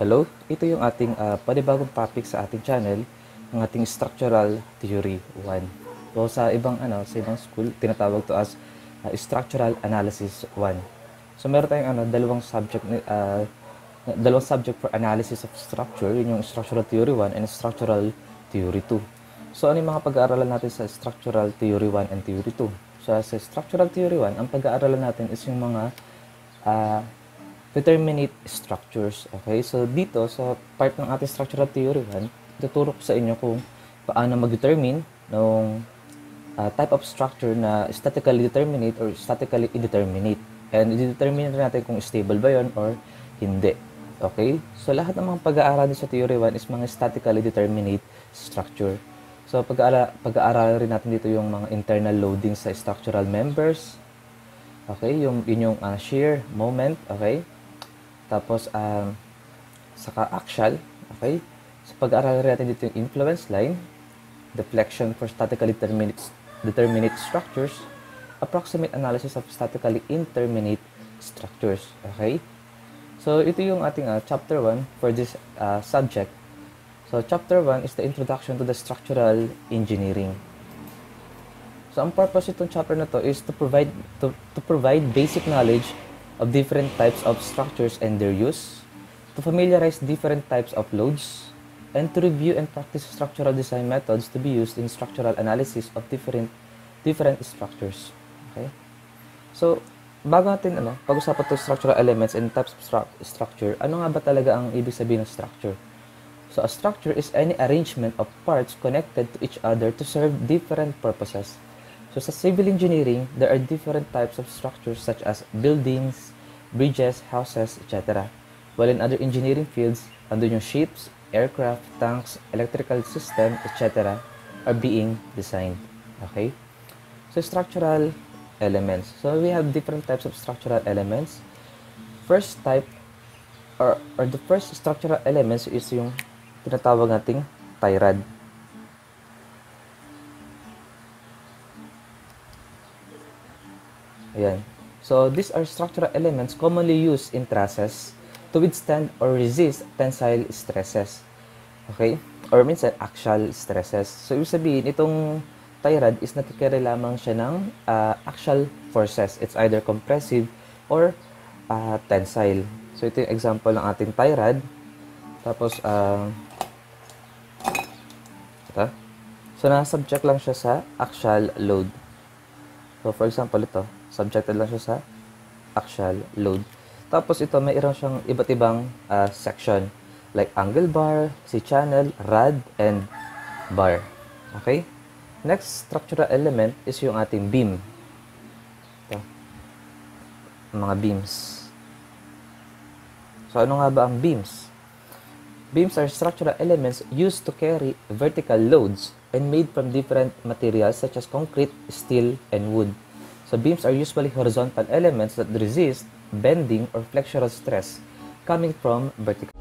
Hello, ito yung ating panibagong topic sa ating channel, ang ating Structural Theory 1. So sa ibang school, tinatawag to as Structural Analysis 1. So meron tayong dalawang subject for analysis of structure, yun yung Structural Theory 1 and Structural Theory 2. So ano yung mga pag-aaralan natin sa Structural Theory 1 and Theory 2? So sa Structural Theory 1, ang pag-aaralan natin is yung mga determinate structures. Okay? So, dito, sa part ng ating structural theory 1, tuturo ko sa inyo kung paano mag-determine ng type of structure na statically determinate or statically indeterminate. And i-determine natin kung stable ba yon or hindi. Okay? So, lahat ng mga pag-aaral sa theory 1 is mga statically determinate structure. So, pag-aaralan rin natin dito yung mga internal loading sa structural members. Okay? Yun yung shear, moment. Okay? Tapos, saka axial, okay? So, pag-aaralan natin dito yung influence line, deflection for statically determinate structures, approximate analysis of statically indeterminate structures, okay? So, ito yung ating chapter 1 for this subject. So, chapter 1 is the introduction to the structural engineering. So, ang purpose itong chapter na to is to provide basic knowledge of different types of structures and their use, to familiarize different types of loads, and to review and practice structural design methods to be used in structural analysis of different structures. Okay? So, bago natin pag-usapan to structural elements and types of structure, ano nga ba talaga ang ibig sabihin ng structure? So, a structure is any arrangement of parts connected to each other to serve different purposes. So, sa civil engineering, there are different types of structures such as buildings, bridges, houses, etc. While in other engineering fields, andun yung ships, aircraft, tanks, electrical system, etc. are being designed. Okay? So, structural elements. So, we have different types of structural elements. First type, or the first structural elements is yung tinatawag nating tie rod. Ayan. So, these are structural elements commonly used in trusses to withstand or resist tensile stresses. Okay? Or minsan, axial stresses. So, ibig sabihin, itong tie rod is nakikare lamang siya ng axial forces. It's either compressive or tensile. So, ito yung example ng ating tie rod. Tapos, ito. So, na-subject lang siya sa axial load. So, for example, ito. Subjected lang siya sa axial load. Tapos ito, mayroon siyang iba't ibang section. Like angle bar, C-channel, rod, and bar. Okay? Next structural element is yung ating beam. Ito. Mga beams. So, ano nga ba ang beams? Beams are structural elements used to carry vertical loads and made from different materials such as concrete, steel, and wood. So, beams are usually horizontal elements that resist bending or flexural stress coming from vertical